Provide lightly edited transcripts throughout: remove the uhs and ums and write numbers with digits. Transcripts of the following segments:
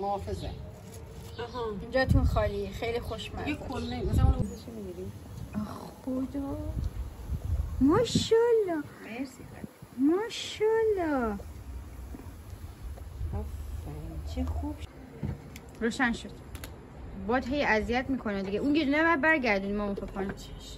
محافظه. آها اینجاتون خالی، خیلی خوشمزه. یه کله مثلا اون روزش می‌گیریم. خدا ماشاءالله مرسی. ماشاءالله چه خوب روشن شد. باد هی اذیت میکنه دیگه. اون گیرونه بعد برگردونیم ما فکر کنم.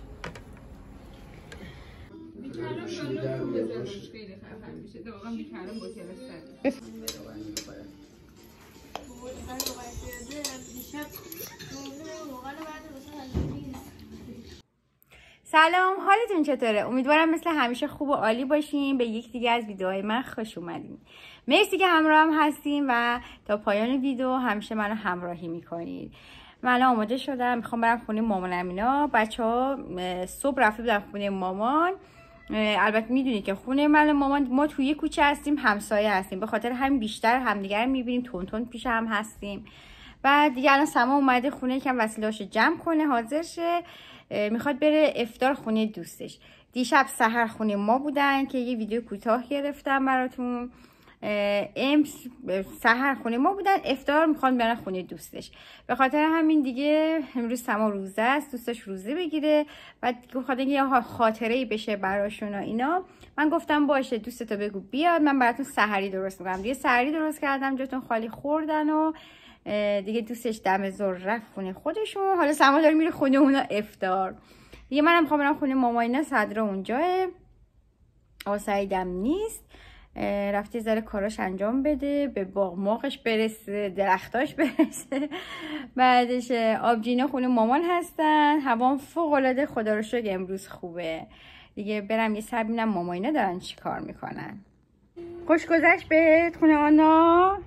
سلام، حالتون چطوره؟ امیدوارم مثل همیشه خوب و عالی باشین. به یک دیگه از ویدیوهای من خوش اومدین. مرسی که همراه هم هستین و تا پایان ویدیو همیشه منو همراهی میکنید. من الان آماده شدم، میخوام برم خونه مامانم. اینا بچه‌ها صبح رفته بودن خونه مامان. البته میدونید که خونه من مامان ما توی یه کوچه هستیم، همسایه هستیم، به خاطر همین بیشتر همدیگه رو میبینیم، تون پیش هم هستیم. بعد دیگه الان سما اومده خونه، یکم وسیله‌اشو جمع کنه، حاضر شه، میخواد بره افطار خونه دوستش. دیشب سحر خونه ما بودن که یه ویدیو کوتاه گرفتم براتون. امس سحر خونه ما بودن، افطار میخوان برن خونه دوستش. به خاطر همین دیگه امروز سما روزه است، دوستش روزه بگیره. بعد گفتن یه خاطره‌ای بشه براشون و اینا. من گفتم باشه، دوستتو بگو بیاد، من براتون سحری درست میکنم. دیگه سحری درست کردم، جاتون خالی خوردن و دیگه دوستش دم ظهر رفت خونه خودشون. حالا سما داره میره خونه اونا افطار. دیگه منم میخوام برم خونه ماماینا. صدرا اونجاه، آسایدم نیست، رفته ذره کاراش انجام بده، به باغ ماغش برسه، درختاش برسه. بعدش آبجینا خونه مامان هستن. هوام فوق العاده خدا رو شکر امروز خوبه. دیگه برم یه سر ببینم ماماینا دارن چی کار میکنن. خوش گذشت بهت خونه آنا؟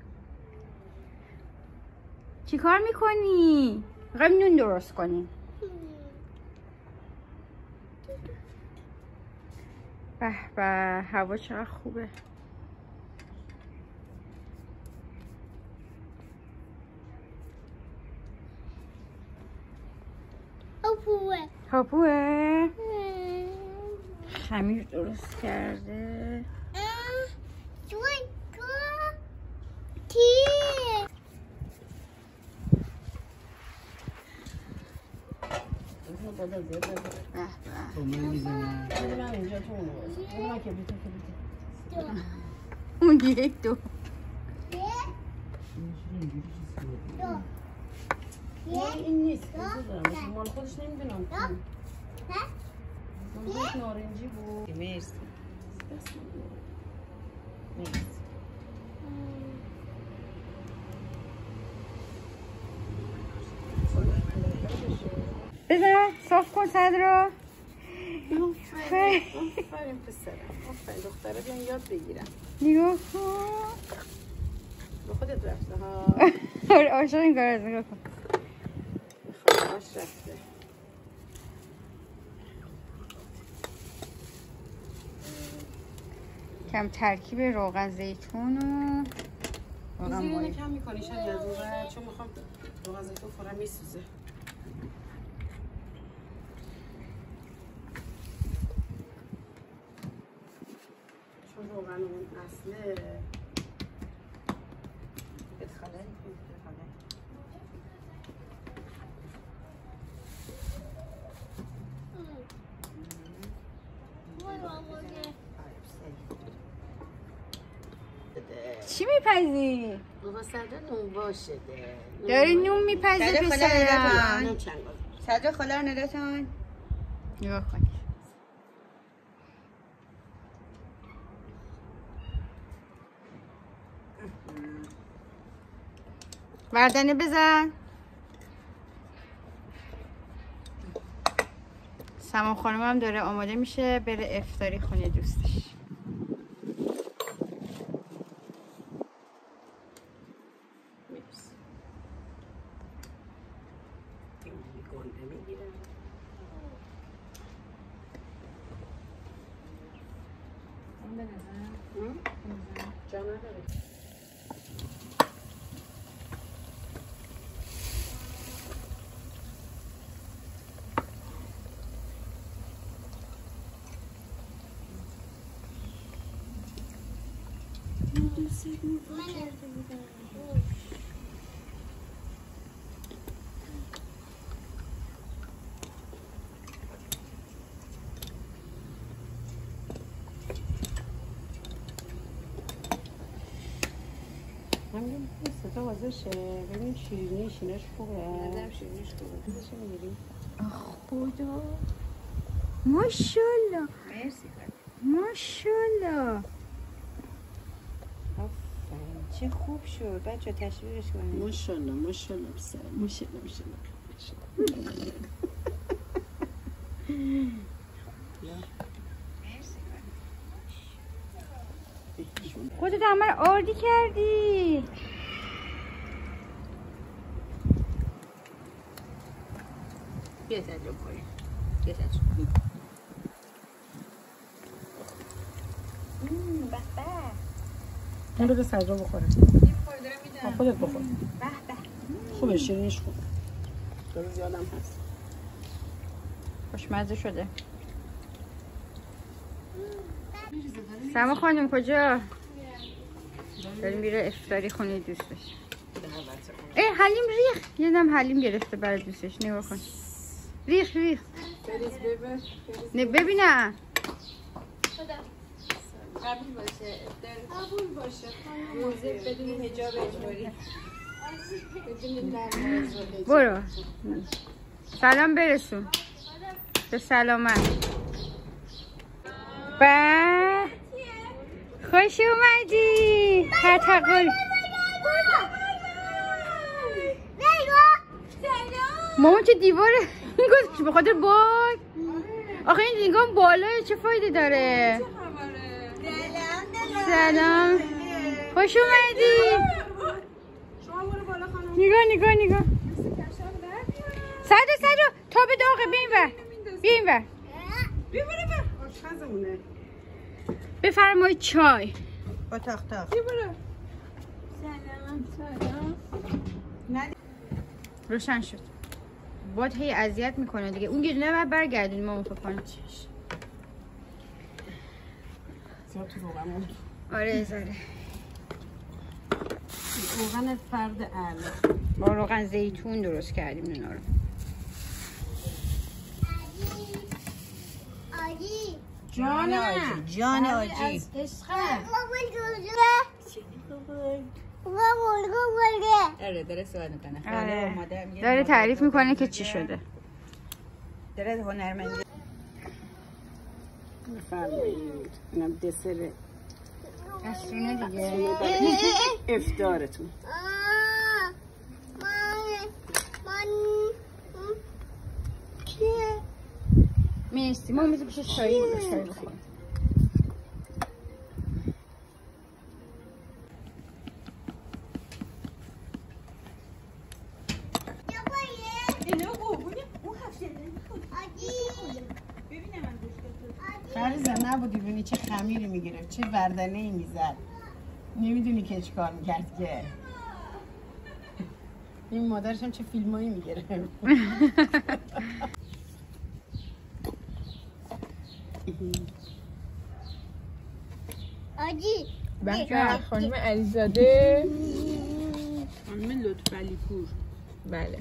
چی کار میکنی؟ میخوایم نون درست کنیم. به به، هوا چقدر خوبه. هاپوه خمیر درست کرده. اون یک دو این نیست، مال خودش نمیدونم. مال نارنجی بود. مرسی. بزن صاف کن صدرا. آفرین پسرم، آفرین دختره بیان یاد بگیرم. نگاه کن، به خودت رفته ها. آره عاشق این کار است. نگاه کن خواهرش رفته. کم ترکیب روغن زیتون و روغن ماهی کم میکنی شاید از اون بعد، چون میخوام روغن زیتون فورا میسوزه. چون روغن اون اصله بتخله چی میپزی؟ بابا صدر نون باشه داری نون میپزی پسرم. صدر خاله رو نداتون. نگاه کن وردنه بزن. سما خانم هم داره آماده میشه بره افطاری خونه دوستش. همین ستا واسه ببین شیرینیش ایناش خوبه. نظرم شیرینیش خوبه. چه میگیری؟ خدا ماشاءالله مرسی. ماشاءالله آفرین چه خوب شد. بچه تشویقش کنید. ماشاءالله ماشاءالله بسر ماشاءالله ماشاءالله. خودت همه رو آردی کردی. بیا تجربه کنیم. بیا تجربه. اون رو به سجا بخوره. خودت بخور. خوبه شیرینیش خوبه. درست یادم هست. خوشمزه شده. سما خانم کجا؟ داریم میره افطاری خونه دوستش. حلیم ریخ. یه دم حلیم گرفته برای دوستش. نگاه کن. ریخ. نه ببینم. قبول باشه. موزه بدون حجاب اجباری. برو. سلام برسون. به سلامت. خوش اومدی. تقل. مامان چه دیواره گذاشت به خاطر باگ. آخه این نگاه بالای چه فایده داره؟ سلام. خوش اومدی. نگاه. سجا تا به داغه. بیا این ور. آشپزمونه. بفرمایید چای. با تاخ. سلام. روشن شد. باد هی اذیت میکنه دیگه. اون گیرونه بعد برگردونیم ما فکر زیاد تو روغن. آره زاره. روغن فرد اعلی. با روغن زیتون درست کردیم اینا رو. جان آجی. آره داره سوال میکنه. خاله مادر میگه داره تعریف میکنه که چی شده. داره هنرمندی. بفرمایید. اینم دسر دستونه دیگه. افطارتون. مرسی. ما میز پیش چای بخوریم. فریزا نبودی ببینی چه خمیری میگرفت، چه بردنه‌ای میزد. نمیدونی که چه کار میکرد که. این مادرش هم چه فیلمایی میگرفت. آجی بچه خانم علیزاده. خانم لطفعلی پور. بله.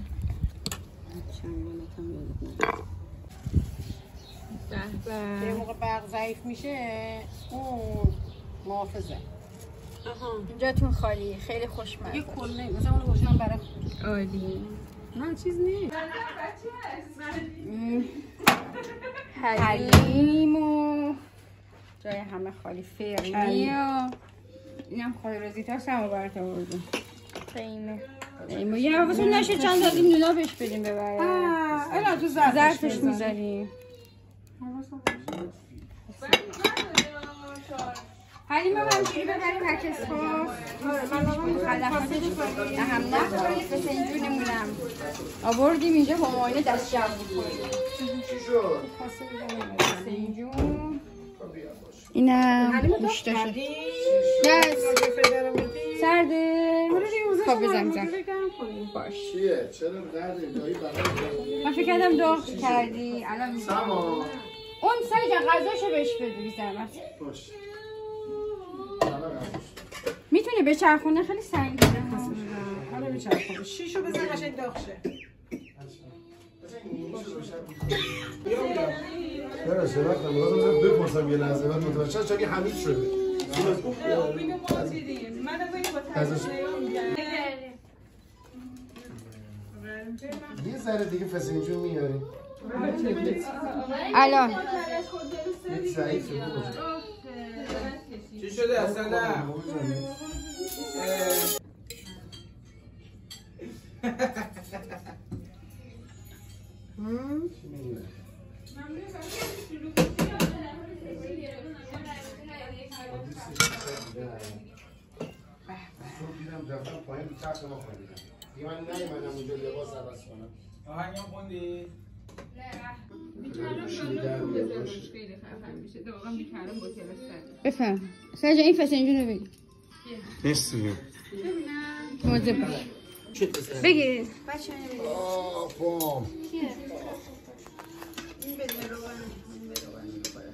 یه موقع برق ضعیف میشه اون محافظه. اینجاتون خالی. خیلی خوشمزه. یه کله مثلا اون روشن برای عالی. نه چیز نیست. حلیم و جای همه خالی. فرنی و اینم خالی رزیتا سمو برات آوردیم. قیمه یه حواستون نشه چند تا این نونا بهش بدیم ببره. الان تو ظرفش میذاریم. حلیم هم همجوری ببریم هر کس خواست. خلقاتش کنیم. هم نخورید به سنجونمونم آوردیم اینجا با معاینه دست جمع بکنیم. سنجون اینم گوشته شد. سرده. خب بزن باش. چیه؟ چرا قرده دایی برای من فکر کردم داغ کردی. الان سما اون سر غذاشو بهش بده بی زحمت. باش میتونه به چرخونه خیلی سنگینه. حالا میچرخونه. شیشو بزن قشنگ داغ شه. چرا شرفت نمی‌خواستم بپرسم یه لحظه بعد متوجه شدم که حمید شده. ذره دیگه فسنجون میاریم. الان یک ضعیفه بود. چی شده اصلا؟ دفترم پایین رو تخت ما خریدم. دیگه من نیومدم اونجا لباس عوض کنم. آهنگم خوندی؟ بفهم سرجا این فسنجون رو بگی نیستی موزه بگی بچه بگیر آفام این بدون روغن میخوره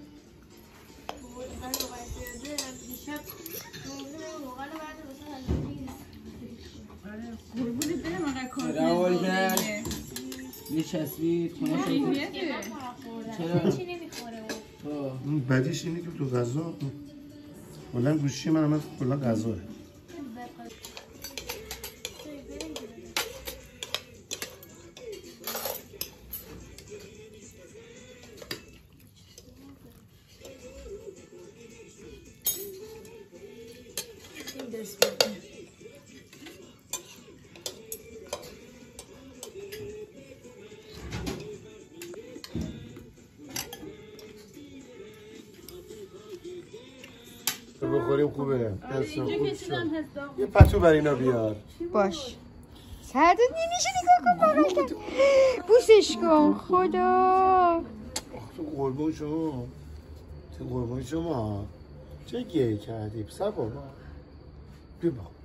راول کرد یه چسبید خونه شد چرا؟ چی نمیخوره بدیش اینه که تو غذا کلا گوشی من هم کلا غذاه تو بخوریم خوبه یه پتو بر اینا بیار باش سردت نمیشه نگاه کن بوسش کن خدا تو قربون شما تو قربون شما چه گیری کردی پسر بابا بیا